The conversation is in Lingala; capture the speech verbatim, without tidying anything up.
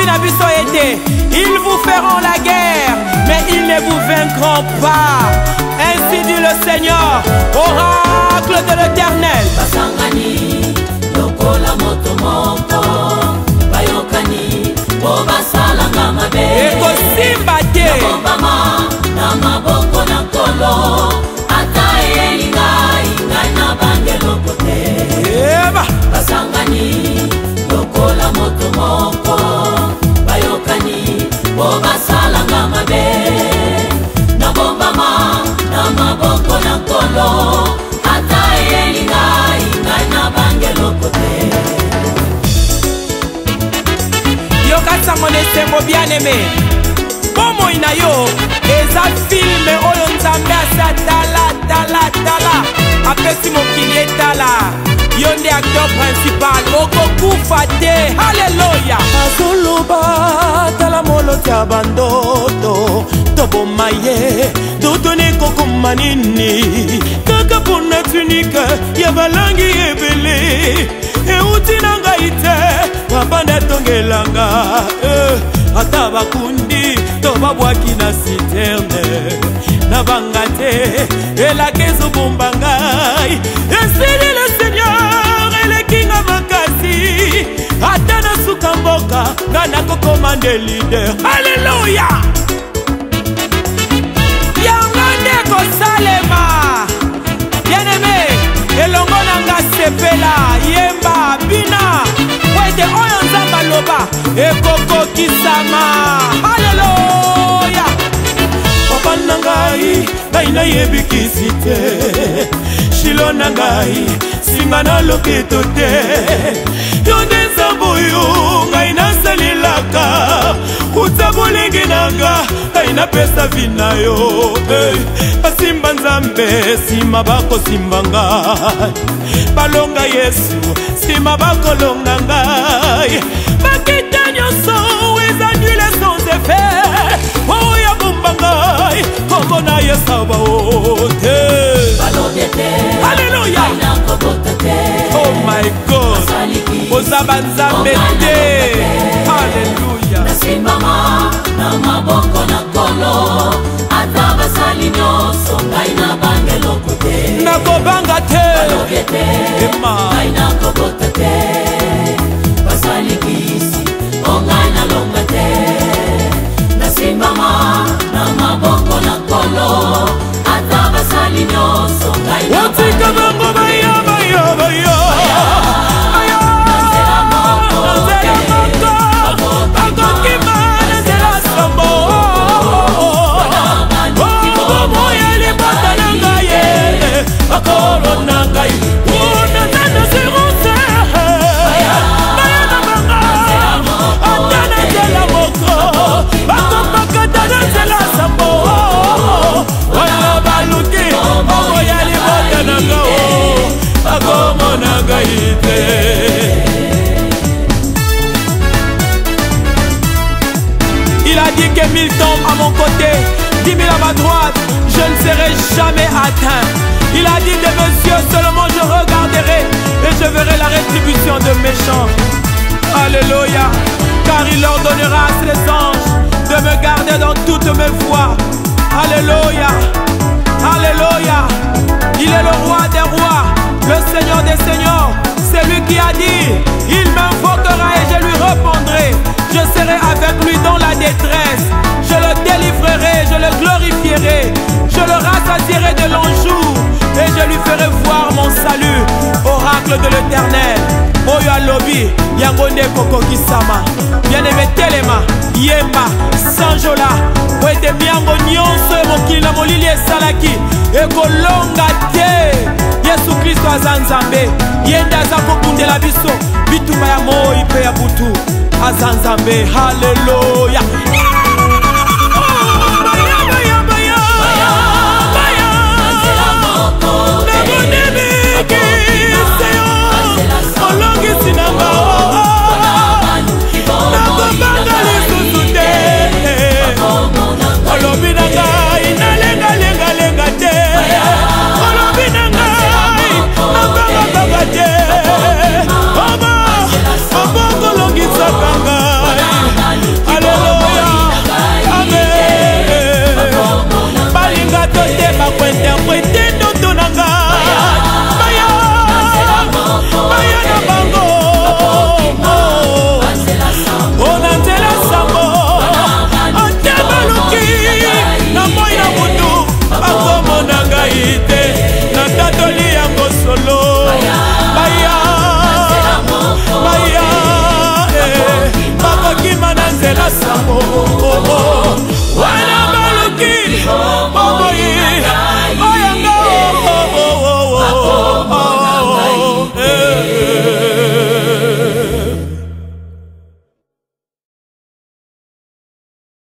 Ils vous feront la guerre, mais ils ne vous vaincront pas. Ainsi dit le Seigneur, oracle de l'Éternel. Basangani, lokola moto moko, bayokani, boba salanga mabe. Eko simba te. Nabobama, namaboko na kolo, ata elinga, inga na bange lokote. Eba. Basangani, lokola moto moko, bayokani, boba salanga mabe. Nabobama, namaboko na kolo, ata elinga, inga na bange lokote. Yokasa monesembo bien aimé. Bomo inayo, eza filme oyo nzambe asa tala tala tala. Apesi mokili etala. Yonde acteur principal, okokufa te. Alléluia. Azoloba tala moloti abandoto. Toboma ye, dotone koko manini. Kaka pona tunika, ya balangi ebele. Euti nanga ite, wabanda tongelanga. Ata bakundi, toba bwaki na citerne. Na bangate, elakezo bombangai. Esili le Seigneur, elekinga makasi. Ata na sukamboka, ngana koko mande leader. Alléluia. Yangande ko salema. Bien aimé, elongo nanga sepela, yemba, bina. Wede oyo nzamba loba, ekoko kisama. Alléluia. Papa nangai, naina yebikisi te. Shilo nangai, singa na loketo te. Yonde nzambo yo, ngai nasalilaka. Utabolengi nanga, naina pesa vina yo. Basimba nzambe, sima bako simba ngai. Balonga Yesu, sima bako longa ngai. Bakita nyoso, ezanule sans effet. Oya bomba ngai, kombo na yesaba ote. Alléluia. Oh my God. Ozaba nzambe te. Alléluia. Nasimama na maboko na kolo, ata basali nyoso ngai na bange lokote. Nakobanga te. Ema. Ngai na kobota te. Basali kisi, ongai na longa te. Nasimama na maboko na kolo, ata basali nyoso ngai na bange lokote. Il a dit que mille tombent à mon côté, dix mille à ma droite, je ne serai jamais atteint. Il a dit de mes yeux seulement je regarderai et je verrai la rétribution de méchants. Alléluia. Car il ordonnera à ses anges de me garder dans toutes mes voies. Alléluia. Alléluia. Il est le roi des rois, le Seigneur des seigneurs. C'est lui qui a dit, il m'invoquera et je lui répondrai. Je serai avec lui dans la détresse. Je le délivrerai, je le glorifierai. Je le rassasierai de longs jours et je lui ferai voir mon salut. Oracle de l'Éternel. Oyo alobi, yangonde koko kisama. Bien-aimé telema, yemba, sanjola. Wete miango nyonso mokili na molili esalaki. Ekolonga te. Yesu Kristo azanzambe. Yenda aza kokundela biso. Bitumba ya moi pe ya butu. Azanzambe. Hallelujah.